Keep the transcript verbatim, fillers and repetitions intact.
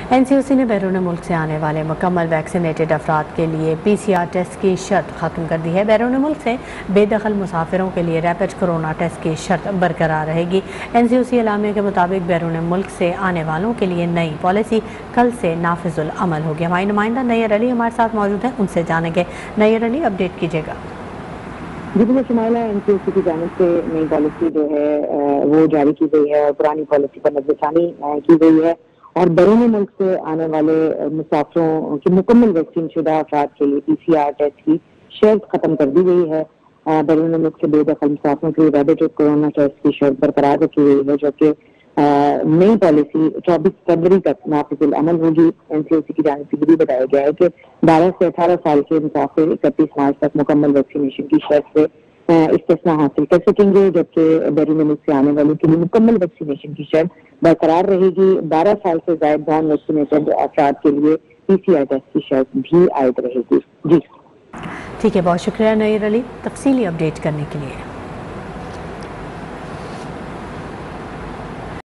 N C او سی نے بیرون ملک سے آنے والے مکمل ویکسینیٹڈ افراد کے لیے پی سی آر ٹیسٹ کی شرط ختم کر دی ہے۔ بیرون ملک سے بے دخل مسافروں کے لیے ریپڈ کورونا ٹیسٹ کی شرط برقرار رہے گی۔ این سی او سی اعلامیہ کے مطابق بیرون ملک سے آنے والوں کے لیے نئی پالیسی کل سے نافذ العمل ہوگی۔ ہماری نمائندہ نیئر علی ہمارے ساتھ موجود ہیں، ان سے جانیں گے۔ نیئر علی، اپڈیٹ کیجیے گا۔ جی بالکل شمائلہ، این سی او سی کی جانب سے نئی پالیسی جو ہے وہ جاری کی گئی ہے اور پرانی پالیسی پر نظر ثانی کی گئی ہے، اور بیرون ملک سے آنے والے مسافروں کی مکمل ویکسین شدہ افراد کے لیے پی سی آر ٹیسٹ کی شرط ختم کر دی گئی ہے۔ بیرون ملک سے بے دخل مسافروں کے لیے ریپڈ کورونا ٹیسٹ کی شرط برقرار رکھی گئی ہے، جو کہ نئی پالیسی چوبیس فروری تک نافذ العمل ہوگی۔ این سی او سی کی جانب سے بھی بتایا گیا ہے کہ بارہ سے اٹھارہ سال کے مسافر اکتیس مارچ تک مکمل ویکسینیشن کی شرط سے استثناء حاصل کر سکیں گے، جبکہ بیرون ملک سے آنے والوں کے لیے مکمل ویکسینیشن کی شرط برقرار رہے گی۔ بارہ سال سے زائد نان ویکسینیٹڈ افراد کے لیے پی سی آر ٹیسٹ کی شرط بھی عائد رہے گی۔ جی ٹھیک ہے، بہت شکریہ نیئر علی تفصیلی اپڈیٹ کرنے کے لیے۔